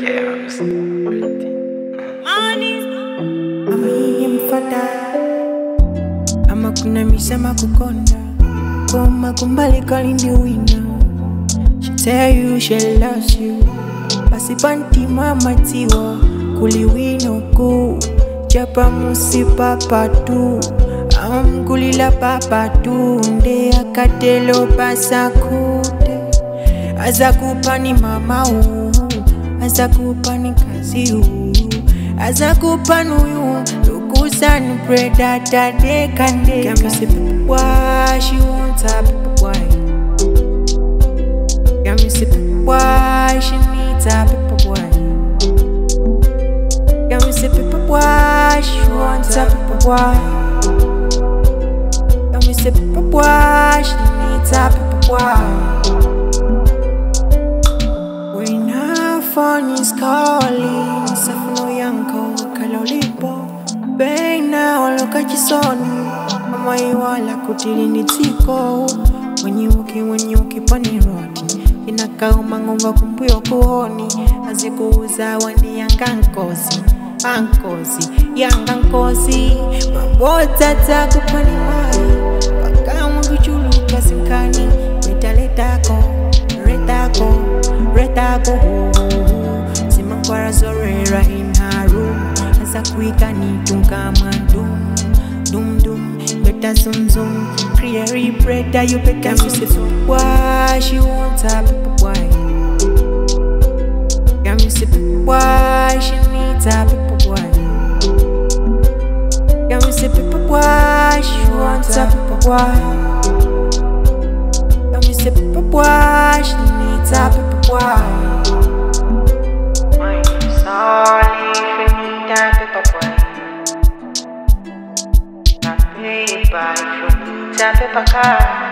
Games. Amakunamisha makukonda Koma kumbali kalindi wina. She tell you she loves you Pasipanti mama tiwa Kuli wino ku Japa musi papa tu Kulila papa tu Nde akatelo pasakute Azakupani mama Azakupani kazi Azakupani uyu Lukusani predata dekande Can me say people why she wants her people why Can me say people why she needs her people why Can me say people why she wants her people why Can me say people why she needs her people why Phone is calling, Safno yanko kalolipo. Beina oloka chisoni, mama iwala kutili nitiko. Wenyuki pani roti, inakao mangomba kumbuyo kuhoni. Azikuuza wani yangankozi, yangankozi. Mambo tata kupani mai, wakamu kuchulu kasikani. Retako. Simankwara zorera in her room. As a quick and need to come and doom. Better zoom. Create bread you better me say why she wants her people why. Can me say why she needs her people why. Can me say people why she wants her people why. Can me say people why she needs her people why. Paper car.